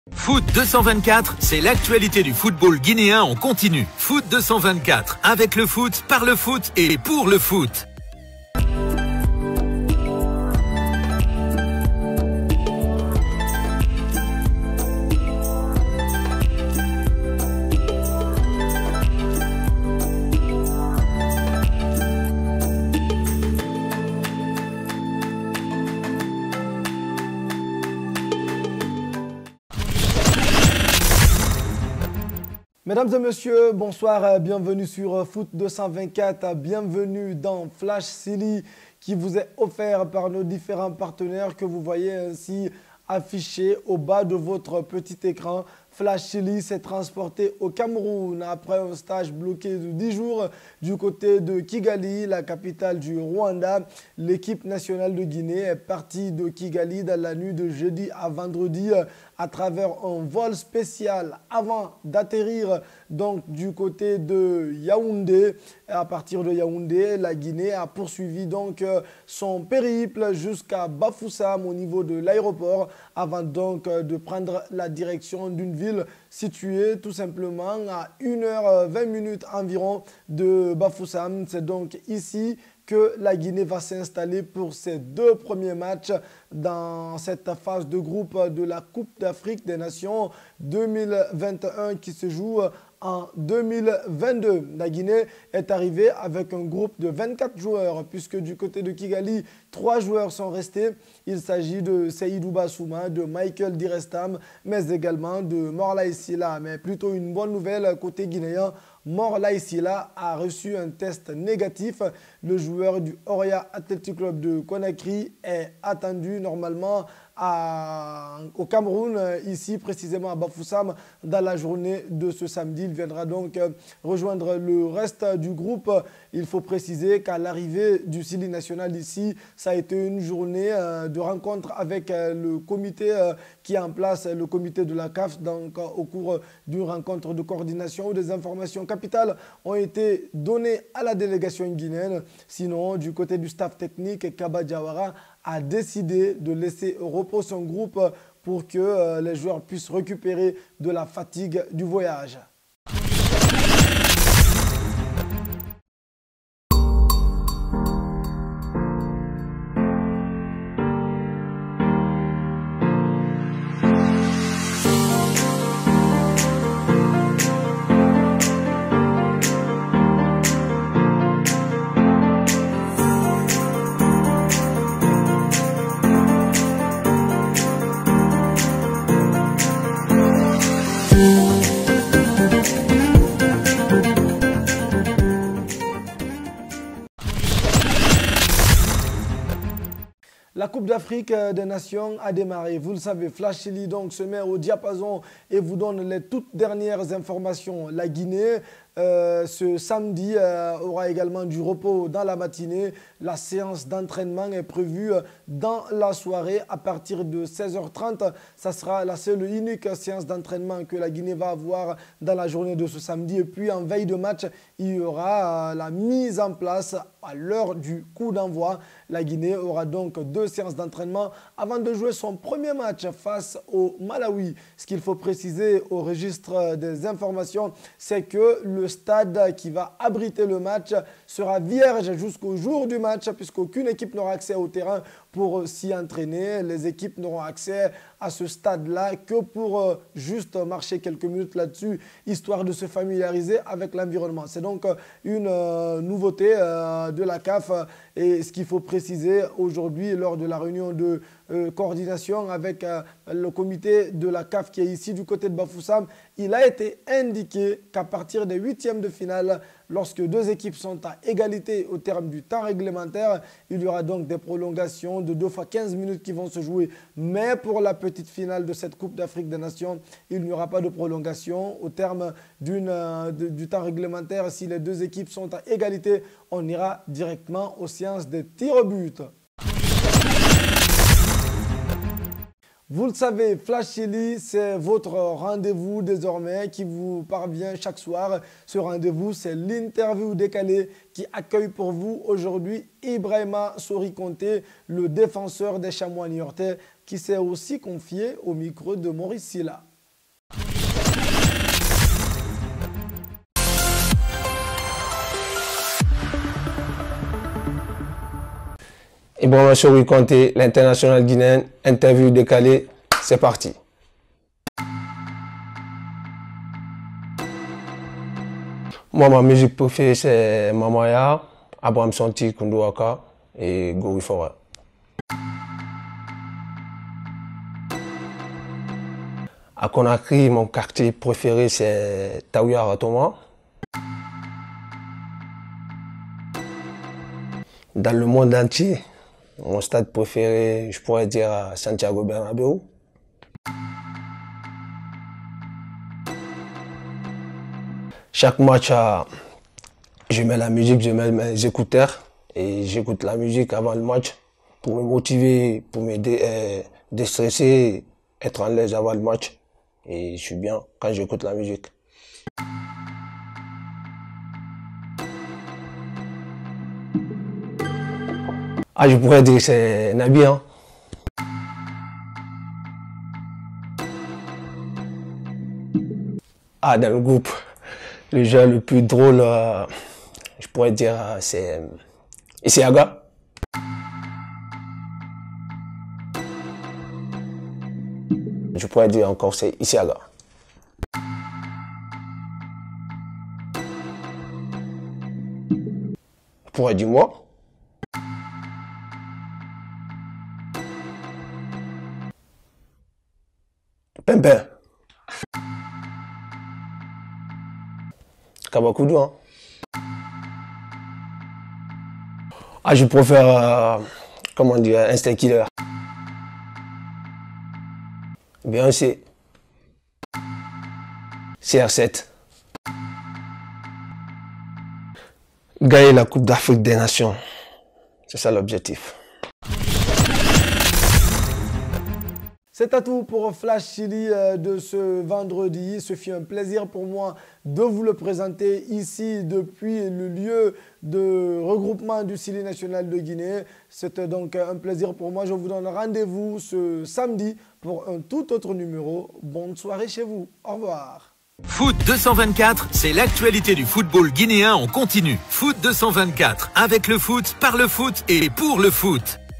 Foot 224, c'est l'actualité du football guinéen en continu. Foot 224, avec le foot, par le foot et pour le foot. Mesdames et messieurs, bonsoir, bienvenue sur Foot 224, bienvenue dans Flash Silly qui vous est offert par nos différents partenaires que vous voyez ainsi affichés au bas de votre petit écran. Flash Silly s'est transporté au Cameroun après un stage bloqué de 10 jours du côté de Kigali, la capitale du Rwanda. L'équipe nationale de Guinée est partie de Kigali dans la nuit de jeudi à vendredi à travers un vol spécial avant d'atterrir donc du côté de Yaoundé. À partir de Yaoundé, la Guinée a poursuivi donc son périple jusqu'à Bafoussam au niveau de l'aéroport avant donc de prendre la direction d'une ville située tout simplement à 1h20 environ de Bafoussam. C'est donc ici que la Guinée va s'installer pour ses deux premiers matchs dans cette phase de groupe de la Coupe d'Afrique des Nations 2021 qui se joue en 2022. La Guinée est arrivée avec un groupe de 24 joueurs puisque du côté de Kigali, 3 joueurs sont restés. Il s'agit de Seydou Bassouma, de Michael Direstam, mais également de Morlaye Sylla. Mais plutôt une bonne nouvelle côté guinéen. Morlaye Sylla a reçu un test négatif. Le joueur du Oria Athletic Club de Conakry est attendu normalement au Cameroun, ici précisément à Bafoussam, dans la journée de ce samedi. Il viendra donc rejoindre le reste du groupe. Il faut préciser qu'à l'arrivée du Silly national ici, ça a été une journée de rencontre avec le comité qui est en place, le comité de la CAF. Donc au cours d'une rencontre de coordination où des informations capitales ont été données à la délégation guinéenne. Sinon, du côté du staff technique, Kaba Diawara a décidé de laisser au repos son groupe pour que les joueurs puissent récupérer de la fatigue du voyage. La Coupe d'Afrique des Nations a démarré. Vous le savez, Flash Silly donc se met au diapason et vous donne les toutes dernières informations. La Guinée, ce samedi, aura également du repos dans la matinée. La séance d'entraînement est prévue dans la soirée à partir de 16h30. Ça sera la seule et unique séance d'entraînement que la Guinée va avoir dans la journée de ce samedi. Et puis en veille de match, il y aura la mise en place à l'heure du coup d'envoi. La Guinée aura donc 2 séances d'entraînement avant de jouer son premier match face au Malawi. Ce qu'il faut préciser au registre des informations, c'est que le stade qui va abriter le match sera vierge jusqu'au jour du match puisqu'aucune équipe n'aura accès au terrain pour s'y entraîner. Les équipes n'auront accès à ce stade-là que pour juste marcher quelques minutes là-dessus, histoire de se familiariser avec l'environnement. C'est donc une nouveauté de la CAF et ce qu'il faut préciser aujourd'hui lors de la réunion de coordination avec le comité de la CAF qui est ici du côté de Bafoussam, il a été indiqué qu'à partir des 8e de finale, lorsque 2 équipes sont à égalité au terme du temps réglementaire, il y aura donc des prolongations de 2 fois 15 minutes qui vont se jouer. Mais pour la petite finale de cette Coupe d'Afrique des Nations, il n'y aura pas de prolongation. Au terme du temps réglementaire, si les 2 équipes sont à égalité, on ira directement aux séances de tirs au but. Vous le savez, Flash Silly, c'est votre rendez-vous désormais qui vous parvient chaque soir. Ce rendez-vous, c'est l'interview décalée qui accueille pour vous aujourd'hui Ibrahima Sori Conté, le défenseur des Chamois niortais, qui s'est aussi confié au micro de Maurice Sylla. Ibrahima Sori Kanté, l'international guinéen, interview décalée, c'est parti. Moi, ma musique préférée, c'est Mamaya, Abraham Santi, Koundou Aka et Gori Fora. À Conakry, mon quartier préféré, c'est Taouya Ratoma. Dans le monde entier, mon stade préféré, je pourrais dire Santiago Bernabéu. Chaque match, je mets la musique, je mets mes écouteurs et j'écoute la musique avant le match pour me motiver, pour me déstresser, être à l'aise avant le match. Et je suis bien quand j'écoute la musique. Je pourrais dire que c'est Nabi, hein. Dans le groupe, le jeu le plus drôle, je pourrais dire, c'est Isiaga. Je pourrais dire encore, c'est Isiaga. Je pourrais dire moi. Pimpin. Kabakoudou, hein. Je préfère, comment dire, Instinct Killer. Beyoncé. CR7. Gagner la Coupe d'Afrique des Nations. C'est ça l'objectif. C'est à tout pour Flash Chili de ce vendredi. Ce fut un plaisir pour moi de vous le présenter ici depuis le lieu de regroupement du Syli national de Guinée. C'était donc un plaisir pour moi. Je vous donne rendez-vous ce samedi pour un tout autre numéro. Bonne soirée chez vous. Au revoir. Foot 224, c'est l'actualité du football guinéen en continu. Foot 224, avec le foot, par le foot et pour le foot.